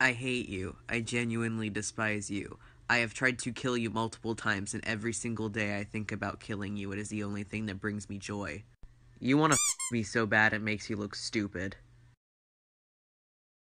I hate you. I genuinely despise you. I have tried to kill you multiple times, and every single day I think about killing you. It is the only thing that brings me joy. You want to me so bad it makes you look stupid.